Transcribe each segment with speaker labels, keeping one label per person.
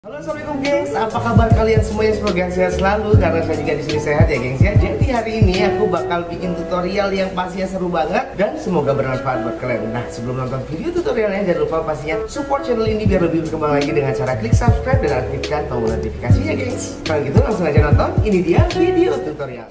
Speaker 1: Halo, assalamualaikum gengs. Apa kabar kalian semuanya? Semoga sehat selalu karena saya juga di sini sehat ya gengs ya. Jadi hari ini aku bakal bikin tutorial yang pastinya seru banget dan semoga bermanfaat buat kalian. Nah, sebelum nonton video tutorialnya jangan lupa pastinya support channel ini biar lebih berkembang lagi dengan cara klik subscribe dan aktifkan tombol notifikasinya gengs. Kalau gitu langsung aja nonton. Ini dia video tutorial.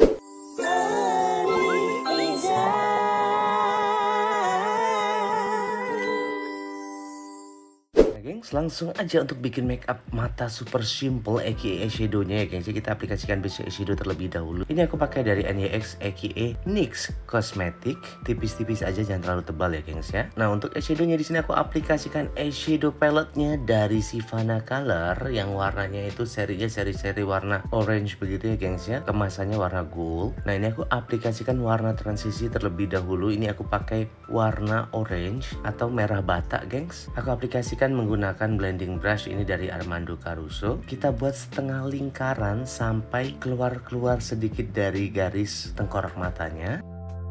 Speaker 1: Gengs, langsung aja untuk bikin make up mata super simple aka eyeshadow-nya ya gengs. Kita aplikasikan base eyeshadow terlebih dahulu. Ini aku pakai dari NYX aka NYX Cosmetic. Tipis-tipis aja, jangan terlalu tebal ya gengs ya. Nah, untuk eyeshadow-nya di sini aku aplikasikan eyeshadow palette-nya dari Sivana Color yang warnanya itu serinya seri-seri warna orange begitu ya gengs ya. Kemasannya warna gold. Nah, ini aku aplikasikan warna transisi terlebih dahulu. Ini aku pakai warna orange atau merah bata gengs. Aku aplikasikan menggunakan blending brush ini dari Armando Caruso. Kita buat setengah lingkaran sampai keluar-keluar sedikit dari garis tengkorak matanya.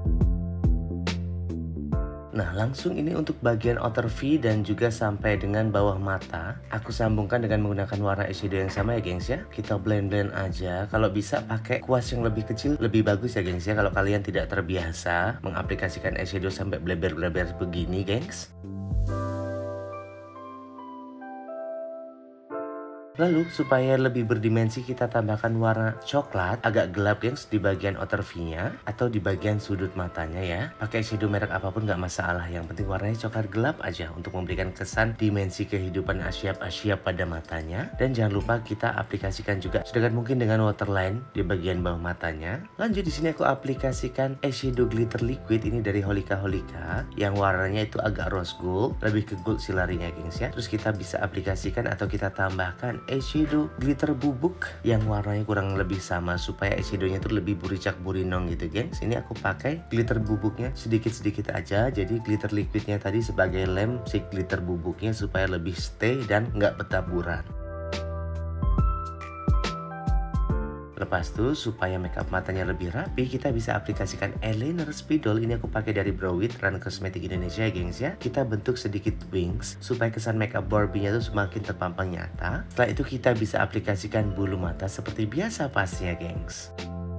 Speaker 1: Nah, langsung ini untuk bagian outer V dan juga sampai dengan bawah mata. Aku sambungkan dengan menggunakan warna eyeshadow yang sama ya gengs ya. Kita blend-blend aja. Kalau bisa pakai kuas yang lebih kecil lebih bagus ya gengs ya. Kalau kalian tidak terbiasa mengaplikasikan eyeshadow sampai bleber-bleber begini gengs. Lalu supaya lebih berdimensi kita tambahkan warna coklat agak gelap gengs di bagian outer V-nya atau di bagian sudut matanya ya. Pakai shadow merek apapun nggak masalah, yang penting warnanya coklat gelap aja untuk memberikan kesan dimensi kehidupan Asia pada matanya. Dan jangan lupa kita aplikasikan juga sedekat mungkin dengan waterline di bagian bawah matanya. Lanjut di sini aku aplikasikan eyeshadow glitter liquid ini dari Holika yang warnanya itu agak rose gold, lebih ke gold silarinya gengs ya. Terus kita bisa aplikasikan atau kita tambahkan eyeshadow glitter bubuk yang warnanya kurang lebih sama supaya eyeshadownya itu lebih buricak burinong gitu gengs. Ini aku pakai glitter bubuknya sedikit-sedikit aja, jadi glitter liquidnya tadi sebagai lem si glitter bubuknya supaya lebih stay dan nggak bertaburan. Lepas itu supaya makeup matanya lebih rapi, kita bisa aplikasikan eyeliner spidol. Ini aku pakai dari Brow It Run Cosmetic Indonesia ya gengs ya. Kita bentuk sedikit wings supaya kesan makeup Barbie-nya itu semakin terpampang nyata. Setelah itu kita bisa aplikasikan bulu mata seperti biasa pastinya gengs.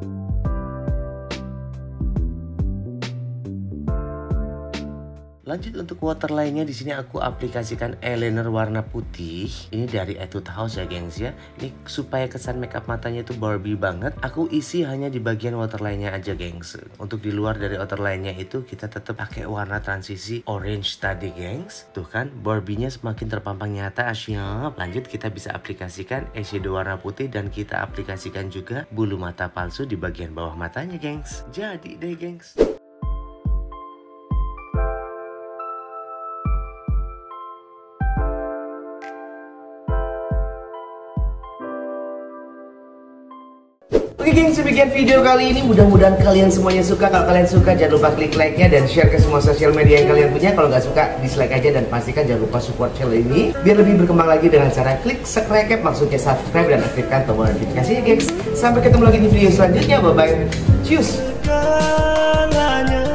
Speaker 1: Lanjut untuk waterline-nya di sini aku aplikasikan eyeliner warna putih. Ini dari Etude House ya gengs ya. Ini supaya kesan makeup matanya itu Barbie banget. Aku isi hanya di bagian waterline-nya aja gengs. Untuk di luar dari waterline-nya itu kita tetap pakai warna transisi orange tadi gengs. Tuh kan Barbie-nya semakin terpampang nyata asyap. Lanjut kita bisa aplikasikan eyeshadow warna putih dan kita aplikasikan juga bulu mata palsu di bagian bawah matanya gengs. Jadi deh gengs. Oke gengs, sebagian video kali ini mudah-mudahan kalian semuanya suka. Kalau kalian suka jangan lupa klik like-nya dan share ke semua sosial media yang kalian punya. Kalau nggak suka dislike aja dan pastikan jangan lupa support channel ini biar lebih berkembang lagi dengan cara klik subscribe, maksudnya subscribe dan aktifkan tombol notifikasinya gengs. Sampai ketemu lagi di video selanjutnya, bye bye, cheers.